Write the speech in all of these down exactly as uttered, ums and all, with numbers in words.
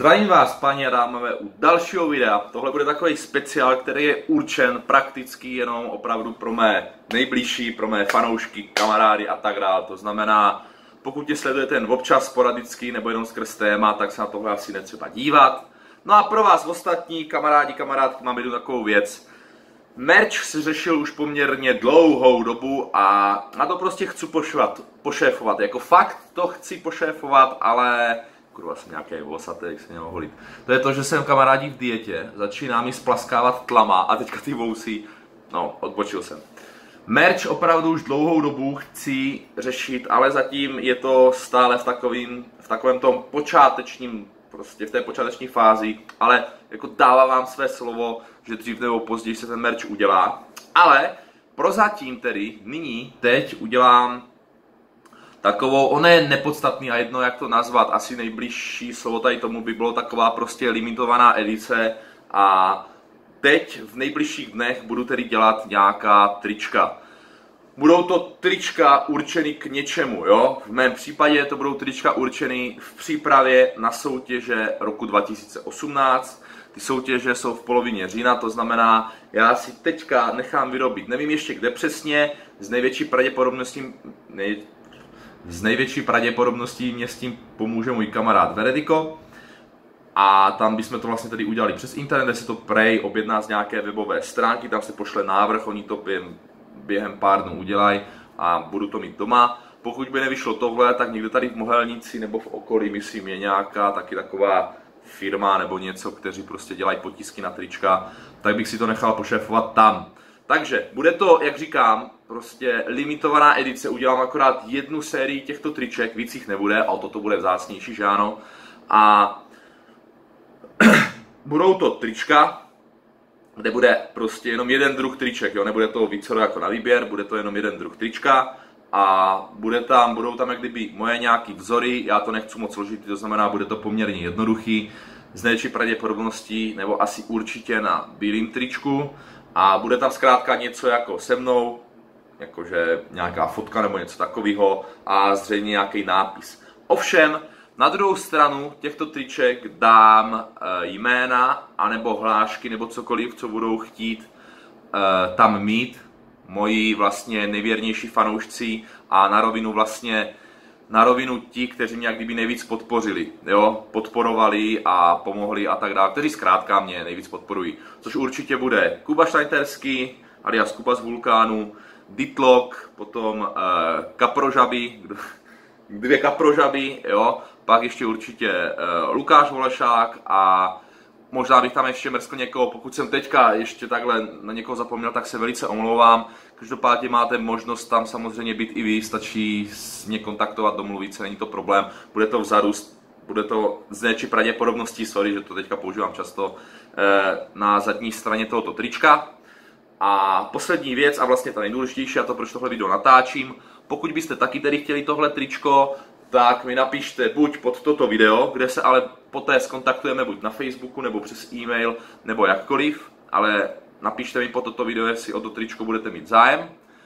Zdravím vás, paní a dámové, u dalšího videa. Tohle bude takový speciál, který je určen prakticky jenom opravdu pro mé nejbližší, pro mé fanoušky, kamarády a tak dále. To znamená, pokud tě sledujete jen občas sporadicky nebo jenom skrz téma, tak se na tohle asi netřeba dívat. No a pro vás ostatní kamarádi, kamarádky mám jednu takovou věc. Merch se řešil už poměrně dlouhou dobu a na to prostě chci pošvat, pošéfovat. Jako fakt to chci pošéfovat, ale kurva, jsem nějaký vosatý, jak se měl holit. To je to, že jsem kamarádi v dietě, začíná mi splaskávat tlama a teďka ty vousy, no, odbočil jsem. Merch opravdu už dlouhou dobu chci řešit, ale zatím je to stále v takovým, v takovém tom počátečním, prostě v té počáteční fázi, ale jako dávám vám své slovo, že dřív nebo později se ten merch udělá. Ale prozatím tedy, nyní, teď udělám takovou, ono je nepodstatný a jedno jak to nazvat, asi nejbližší slovo tady tomu by bylo taková prostě limitovaná edice a teď v nejbližších dnech budu tedy dělat nějaká trička. Budou to trička určeny k něčemu, jo? V mém případě to budou trička určeny v přípravě na soutěže roku dva tisíce osmnáct. Ty soutěže jsou v polovině října, to znamená, já si teďka nechám vyrobit, nevím ještě kde přesně, z největší pravděpodobností, nej, z největší pravděpodobností mě s tím pomůže můj kamarád Verediko. A tam bychom to vlastně tady udělali přes internet, kde se to prej objedná z nějaké webové stránky, tam se pošle návrh, oni to během, během pár dnů udělají a budu to mít doma. Pokud by nevyšlo tohle, tak někde tady v Mohelnici nebo v okolí, myslím, je nějaká taky taková firma nebo něco, kteří prostě dělají potisky na trička, tak bych si to nechal pošéfovat tam. Takže bude to, jak říkám, prostě limitovaná edice, udělám akorát jednu sérii těchto triček, víc jich nebude, a toto bude vzácnější, že ano. A budou to trička, kde bude prostě jenom jeden druh triček, jo? Nebude to více jako na výběr, bude to jenom jeden druh trička a bude tam, budou tam jak kdyby moje nějaký vzory, já to nechci moc složitý, to znamená, bude to poměrně jednoduchý, z největší pravděpodobností, nebo asi určitě na bílým tričku a bude tam zkrátka něco jako se mnou, jakože nějaká fotka nebo něco takového a zřejmě nějaký nápis. Ovšem, na druhou stranu těchto triček dám e, jména, anebo hlášky, nebo cokoliv, co budou chtít e, tam mít moji vlastně nejvěrnější fanoušci a na rovinu vlastně, na rovinu ti, kteří mě jak kdyby nejvíc podpořili, jo, podporovali a pomohli a tak dále, kteří zkrátka mě nejvíc podporují. Což určitě bude Kuba Štajterský, alias Kuba z Vulkánu, Ditlok, potom e, Kaprožaby, dvě Kaprožaby, jo, pak ještě určitě uh, Lukáš Volešák a možná bych tam ještě mrskl někoho, pokud jsem teďka ještě takhle na někoho zapomněl, tak se velice omlouvám. Každopádně máte možnost tam samozřejmě být i vy, stačí s mě kontaktovat, domluvit se, není to problém. Bude to vzadu, bude to z největší pravděpodobností, sorry, že to teďka používám často, eh, na zadní straně tohoto trička. A poslední věc, a vlastně ta nejdůležitější, a to proč tohle video natáčím, pokud byste taky tedy chtěli tohle tričko, tak mi napište buď pod toto video, kde se ale poté skontaktujeme buď na Facebooku, nebo přes e-mail, nebo jakkoliv, ale napište mi pod toto video, jestli o to tričko budete mít zájem.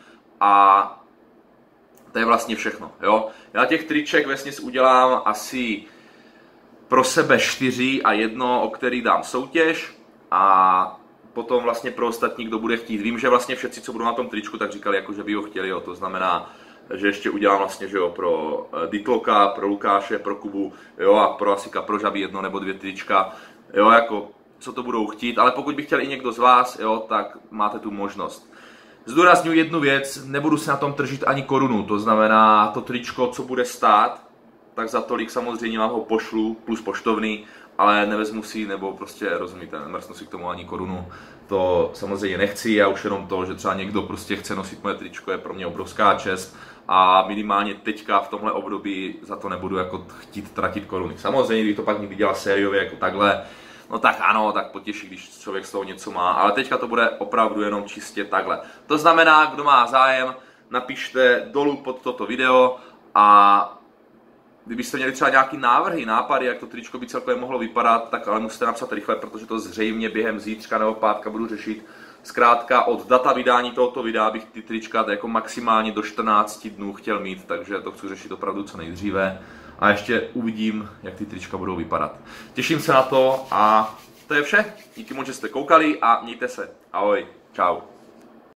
A to je vlastně všechno, jo. Já těch triček vesměs udělám asi pro sebe čtyři a jedno, o který dám soutěž a potom vlastně pro ostatní, kdo bude chtít. Vím, že vlastně všetci, co budou na tom tričku, tak říkali, jako, že by ho chtěli, jo. To znamená, že ještě udělám vlastně, že jo, pro Ditloka, pro Lukáše, pro Kubu, jo, a pro asi Kaprožaby jedno nebo dvě trička, jo, jako, co to budou chtít, ale pokud by chtěl i někdo z vás, jo, tak máte tu možnost. Zdůrazňuji jednu věc, nebudu se na tom tržit ani korunu, to znamená, to tričko, co bude stát, tak za tolik samozřejmě vám ho pošlu, plus poštovný, ale nevezmu si, nebo prostě, rozumíte, nemrsnu si k tomu ani korunu, to samozřejmě nechci, já už jenom to, že třeba někdo prostě chce nosit moje tričko, je pro mě obrovská čest a minimálně teďka v tomhle období za to nebudu jako chtít tratit koruny. Samozřejmě, když to pak někdy dělá sériově jako takhle, no tak ano, tak potěší, když člověk z toho něco má, ale teďka to bude opravdu jenom čistě takhle. To znamená, kdo má zájem, napište dolů pod toto video a kdybyste měli třeba nějaký návrhy, nápady, jak to tričko by celkově mohlo vypadat, tak ale musíte napsat rychle, protože to zřejmě během zítřka nebo pátka budu řešit. Zkrátka od data vydání tohoto videa bych ty trička jako maximálně do čtrnácti dnů chtěl mít, takže to chci řešit opravdu co nejdříve. a ještě uvidím, jak ty trička budou vypadat. Těším se na to a to je vše. Díky moc, že jste koukali a mějte se. Ahoj, čau.